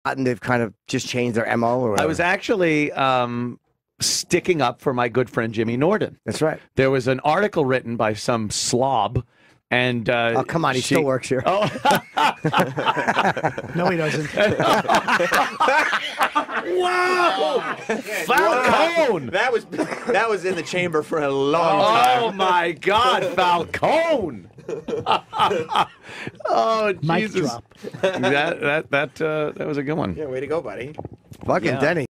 and they've kind of just changed their MO or whatever? I was actually sticking up for my good friend Jimmy Norden. That's right. There was an article written by some slob. And oh, come on, he still works here. Oh. No, he doesn't. Wow! Falcone! That was in the chamber for a long time. Oh my God, Falcone! Oh Jesus! Mic drop. That was a good one. Yeah, way to go, buddy. Fucking Denny.